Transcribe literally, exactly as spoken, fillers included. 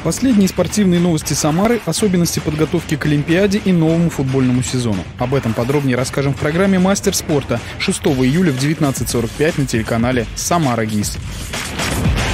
Последние спортивные новости Самары, особенности подготовки к Олимпиаде и новому футбольному сезону. Об этом подробнее расскажем в программе «Мастер спорта» шестого июля в девятнадцать сорок пять на телеканале «Самара ГИС».